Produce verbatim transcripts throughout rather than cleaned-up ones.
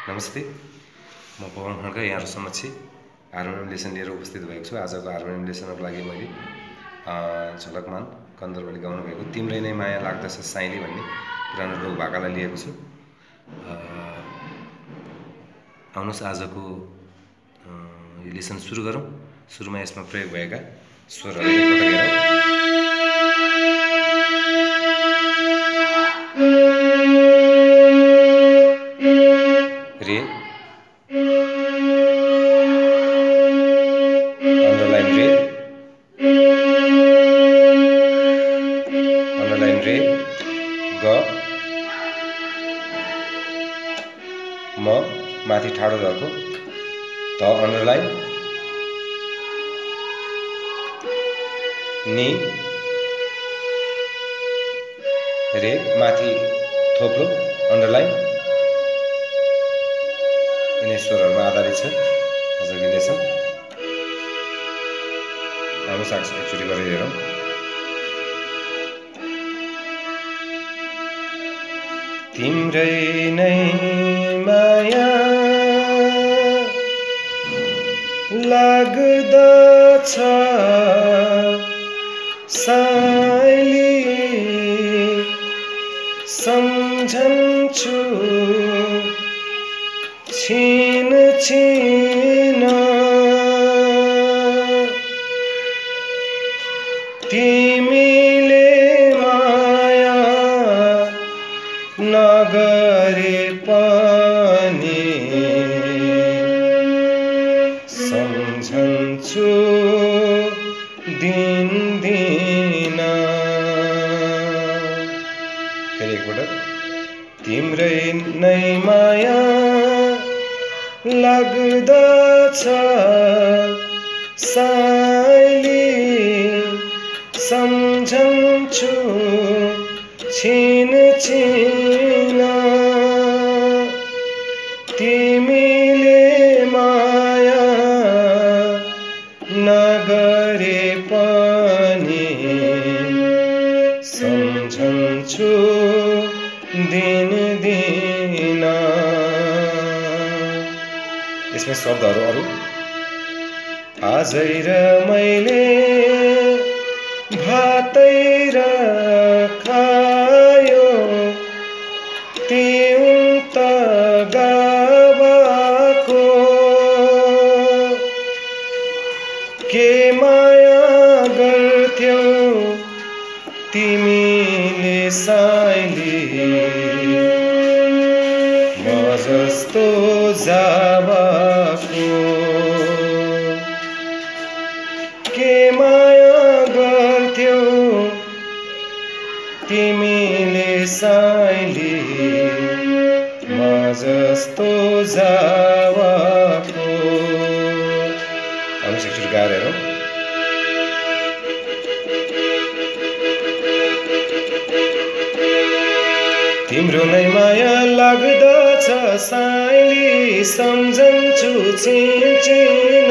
नमस्ते, म पवन खड्का यहाँहरु समक्ष हार्मोनियम लेसन लिएर उपस्थित भएको छु। आजको हार्मोनियम लेसनको लागि मैले झलकमान कन्दर्पले गाउनु भएको तिम्रै नै माया लाग्दछ साइली भन्ने पुरानो लोक भाकालाई लिएको छु। आउनुस् आजको यो लेसन सुरु गरौँ। सुरुमा यसमा प्रयोग भएका स्वरहरू एकपटक हेरौँ। रे, underline रे, underline रे, ग, म, माथि ठाडो धर्को, ध underline, नि, रे, माथि थोप्लो, underline, यिनै स्वरहरुमा आधारित छ आजको लेसन। आउनुस् एकचोटि गरेर हेरौँ। तिम्रै नै माया लाग्दछ साइली सम्झन्छु छिन छिन तिमीले माया नगरे पनि सम्झन्छु दिन दिन। फेरि एकपटक। तिम्रै नै माया लाग्दछ साइली सम्झन्छु छिन छिन तिमीले माया नगरे पनि सम्झन्छु दिन दिन। यसमा शब्दहरू अरु आजै र मैले भातै र खायो तिउन त गावाको के माया गर्थ्यौ तिमीले साइली म जस्तो जावाको के माया गर्थ्यौ तिमीले साइली म जस्तो जावाको। आउनुस् एकचोटि गाएर हेरौँ। तिम्रो नै माया लाग्दछ साइली सम्झन्छु छिन छिन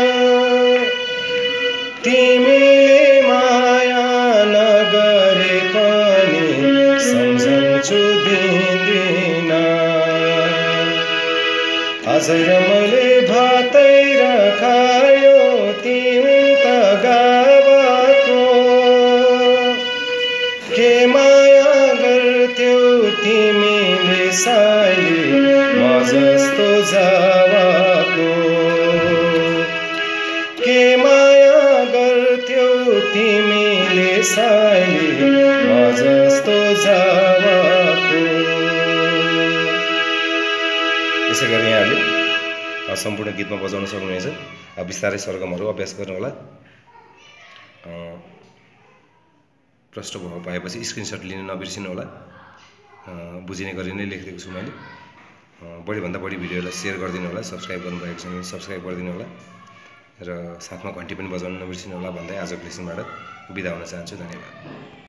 तिमीले माया नगरे पनि सम्झन्छु दिन दिन। आजै र मैले भातै र खायो तिउन त गावाको के माया गर्थ्यौ तिमीले साइली म जस्तो जावाको के माया गर्थ्यौ तिमीले साइली म जस्तो जावाको। यसै गरी यहाँहरूले सम्पूर्ण गीतमा बजाउन सक्नुहुनेछ। अब बिस्तारै सरगमहरू अभ्यास गर्नुहोला। प्रष्ट भएपछि स्क्रिनसट लिन नबिर्सिनु होला। बुझिने गरी नै लेखिदिएको छु मैले। बढीभन्दा बढी भिडियोलाई सेयर गरिदिनु होला। सब्सक्राइब गर्नुभएको छ भने सब्सक्राइब गरिदिनु होला र साथमा घन्टी पनि बजाउन नबिर्सिनु होला भन्दै आजको लेसनबाट बिदा हुन चाहन्छु। धन्यवाद।